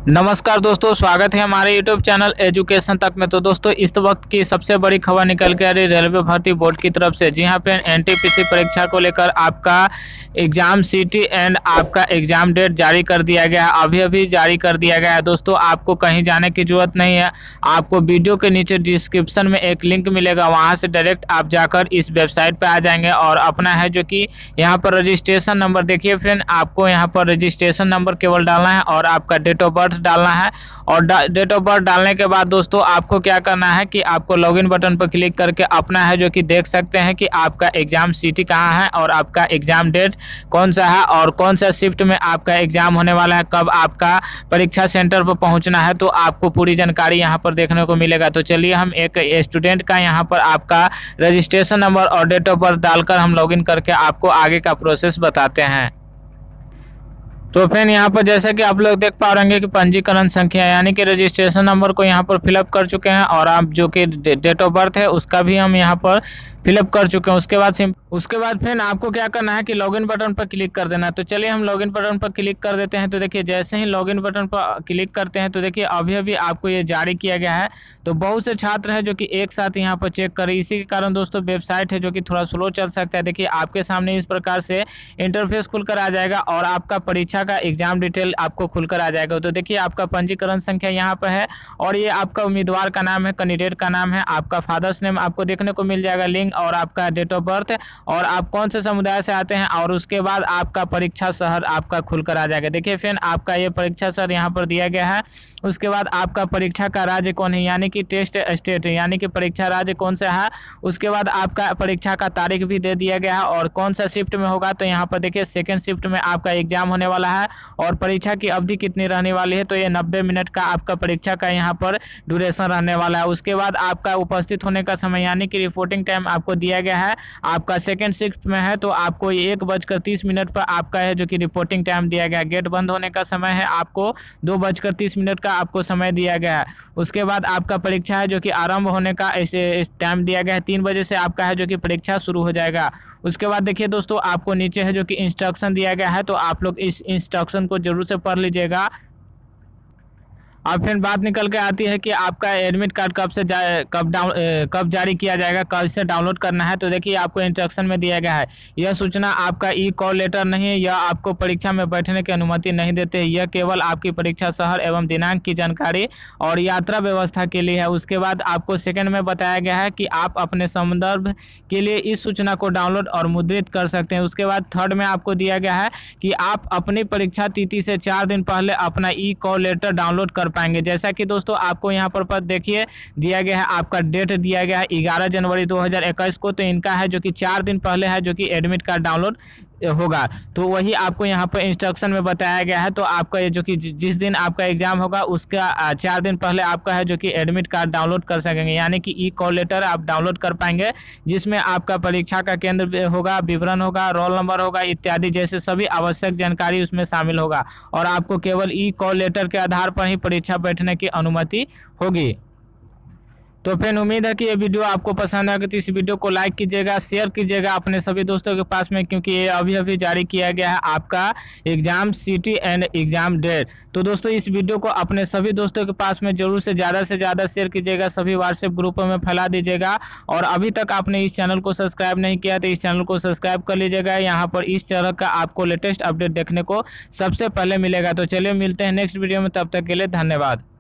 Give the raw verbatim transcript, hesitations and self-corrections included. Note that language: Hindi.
नमस्कार दोस्तों, स्वागत है हमारे यूट्यूब चैनल एजुकेशन तक में। तो दोस्तों, इस वक्त की सबसे बड़ी खबर निकल के आ रही रेलवे भर्ती बोर्ड की तरफ से। जी हाँ फ्रेंड, एनटीपीसी परीक्षा को लेकर आपका एग्जाम सिटी एंड आपका एग्जाम डेट जारी कर दिया गया है। अभी अभी जारी कर दिया गया है दोस्तों। आपको कहीं जाने की जरूरत नहीं है। आपको वीडियो के नीचे डिस्क्रिप्शन में एक लिंक मिलेगा, वहाँ से डायरेक्ट आप जाकर इस वेबसाइट पर आ जाएंगे और अपना है जो कि यहाँ पर रजिस्ट्रेशन नंबर देखिए फ्रेंड, आपको यहाँ पर रजिस्ट्रेशन नंबर केवल डालना है और आपका डेट ऑफ बर्थ डालना है। और डेट ऑफ बर्थ डालने के बाद दोस्तों आपको क्या करना है कि आपको लॉगिन बटन पर क्लिक करके अपना है जो कि देख सकते हैं कि आपका एग्जाम सिटी कहाँ है और आपका एग्जाम डेट कौन सा है और कौन सा शिफ्ट में आपका एग्जाम होने वाला है, कब आपका परीक्षा सेंटर पर पहुंचना है, तो आपको पूरी जानकारी यहाँ पर देखने को मिलेगा। तो चलिए हम एक स्टूडेंट का यहाँ पर आपका रजिस्ट्रेशन नंबर और डेट ऑफ बर्थ डालकर हम लॉगिन करके आपको आगे का प्रोसेस बताते हैं। तो फ्रेंड, यहाँ पर जैसे कि आप लोग देख पा रहे हैं कि पंजीकरण संख्या यानी कि रजिस्ट्रेशन नंबर को यहाँ पर फिलअप कर चुके हैं और आप जो कि डेट ऑफ बर्थ है उसका भी हम यहाँ पर फिलअप कर चुके हैं। उसके बाद सिम उसके बाद फ्रेंड आपको क्या करना है कि लॉगिन बटन पर क्लिक कर देना है। तो चलिए हम लॉगिन बटन पर क्लिक कर देते हैं। तो देखिए, जैसे ही लॉगिन बटन पर क्लिक करते हैं तो देखिए अभी अभी आपको ये जारी किया गया है। तो बहुत से छात्र हैं जो कि एक साथ यहाँ पर चेक करें, इसी के कारण दोस्तों वेबसाइट है जो कि थोड़ा स्लो चल सकता है। देखिए आपके सामने इस प्रकार से इंटरफेस खुलकर आ जाएगा और आपका परीक्षा का एग्जाम डिटेल आपको खुलकर आ जाएगा। तो देखिए आपका पंजीकरण संख्या यहाँ पर है और ये आपका उम्मीदवार का नाम है, कैंडिडेट का नाम है, आपका फादर्स नेम आपको देखने को मिल जाएगा, लिंक और आपका डेट ऑफ बर्थ और आप कौन से समुदाय से आते हैं और उसके बाद आपका परीक्षा शहर आपका खुलकर आ जाएगा। देखिए फ्रेंड, आपका ये परीक्षा शहर यहाँ पर दिया गया है। उसके बाद आपका परीक्षा का राज्य कौन है यानी कि टेस्ट स्टेट यानी कि परीक्षा राज्य कौन सा है। उसके बाद आपका परीक्षा का तारीख भी दे दिया गया है और कौन सा शिफ्ट में होगा। तो यहाँ पर देखिए सेकेंड शिफ्ट में आपका एग्जाम होने वाला है और परीक्षा की अवधि कितनी रहने वाली है। तो ये नब्बे मिनट का आपका परीक्षा का यहाँ पर ड्यूरेशन रहने वाला है। उसके बाद आपका उपस्थित होने का समय यानी कि रिपोर्टिंग टाइम आपको दिया गया है। आपका सेकंड शिफ्ट में है तो आपको एक बजकर तीस मिनट पर आपका है जो कि रिपोर्टिंग टाइम दिया गया है। गेट बंद होने का समय है आपको दो बजकर तीस मिनट का आपको समय दिया गया है। उसके बाद आपका परीक्षा है जो कि आरंभ होने का ऐसे टाइम दिया गया है, तीन बजे से आपका है जो कि परीक्षा शुरू हो जाएगा। उसके बाद देखिए दोस्तों, आपको नीचे है जो कि इंस्ट्रक्शन दिया गया है, तो आप लोग इस इंस्ट्रक्शन को जरूर से पढ़ लीजिएगा। अब फिर बात निकल के आती है कि आपका एडमिट कार्ड कब से जा कब डाउन कब जारी किया जाएगा, कब से डाउनलोड करना है। तो देखिए आपको इंस्ट्रक्शन में दिया गया है, यह सूचना आपका ई कॉल लेटर नहीं है, यह आपको परीक्षा में बैठने की अनुमति नहीं देते। यह केवल आपकी परीक्षा शहर एवं दिनांक की जानकारी और यात्रा व्यवस्था के लिए है। उसके बाद आपको सेकेंड में बताया गया है कि आप अपने संदर्भ के लिए इस सूचना को डाउनलोड और मुद्रित कर सकते हैं। उसके बाद थर्ड में आपको दिया गया है कि आप अपनी परीक्षा तिथि से चार दिन पहले अपना ई कॉल लेटर डाउनलोड कर पाएंगे। जैसा कि दोस्तों आपको यहाँ पर पर देखिए दिया गया है, आपका डेट दिया गया है ग्यारह जनवरी दो हज़ार इक्कीस को। तो इनका है जो कि चार दिन पहले है जो कि एडमिट कार्ड डाउनलोड होगा। तो वही आपको यहाँ पर इंस्ट्रक्शन में बताया गया है। तो आपका ये जो कि जिस दिन आपका एग्जाम होगा उसका चार दिन पहले आपका है जो कि एडमिट कार्ड डाउनलोड कर सकेंगे यानी कि ई कॉल लेटर आप डाउनलोड कर पाएंगे, जिसमें आपका परीक्षा का केंद्र होगा, विवरण होगा, रोल नंबर होगा इत्यादि जैसे सभी आवश्यक जानकारी उसमें शामिल होगा और आपको केवल ई कॉल लेटर के आधार पर ही परीक्षा बैठने की अनुमति होगी। तो फिर उम्मीद है कि ये वीडियो आपको पसंद आएगा। तो इस वीडियो को लाइक कीजिएगा, शेयर कीजिएगा अपने सभी दोस्तों के पास में, क्योंकि ये अभी अभी जारी किया गया है आपका exam city and exam date. तो दोस्तों इस वीडियो को अपने सभी दोस्तों के पास में जरूर से ज़्यादा से ज़्यादा शेयर कीजिएगा, सभी व्हाट्सएप ग्रुपों में फैला दीजिएगा। और अभी तक आपने इस चैनल को सब्सक्राइब नहीं किया तो इस चैनल को सब्सक्राइब कर लीजिएगा। यहाँ पर इस तरह का आपको लेटेस्ट अपडेट देखने को सबसे पहले मिलेगा। तो चलिए मिलते हैं नेक्स्ट वीडियो में, तब तक के लिए धन्यवाद।